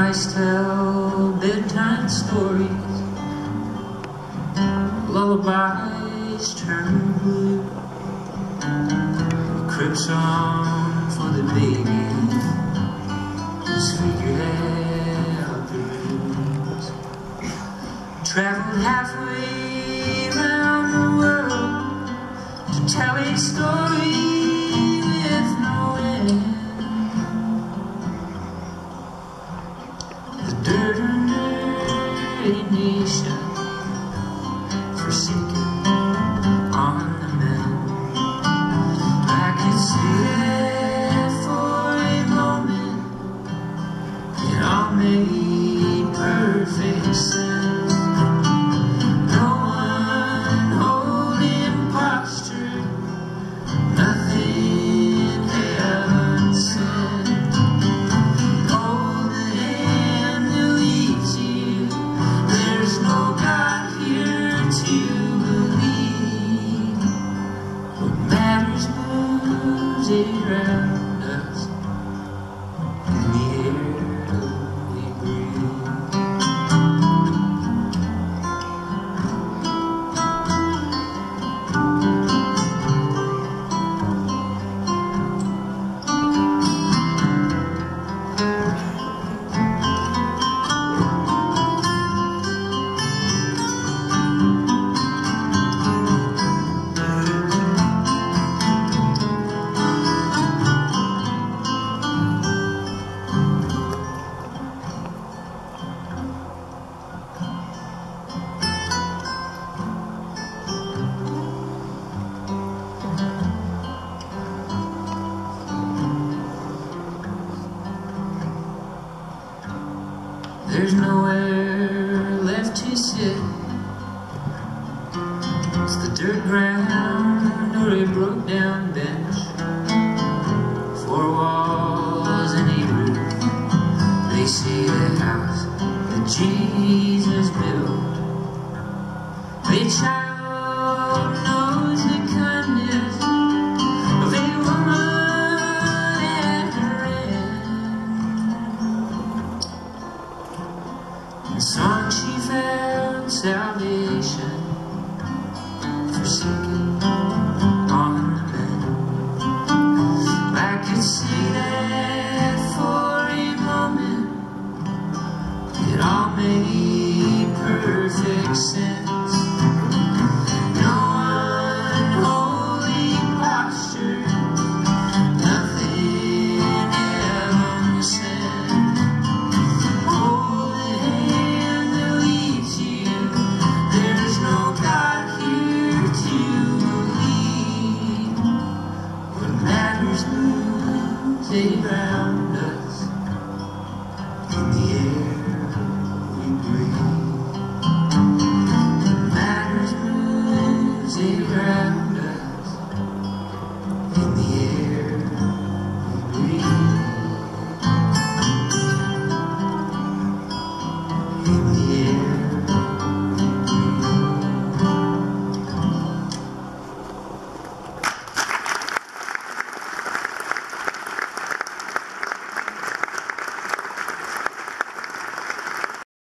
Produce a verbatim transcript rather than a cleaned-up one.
mice tell bedtime stories, lullabies turn blue, crib song for the baby, just figure out the rules. Traveled halfway around the world to tell a story with no end. The dirty nation, forsaken on the mend. I could see that for a moment, it all made perfect sense. No unholy imposture, nothing heaven sent. Hold the hand that leads you, there's no God here to believe. What matters moves around us in the air we breathe. There's nowhere left to sit. It's the dirt ground or a broke down bench, four walls and a roof. They say the house that Jesus built. A child knows the kindness of a woman at her end. In song she found salvation, forsaken on the mend. I could see that for a moment, it all made perfect sense.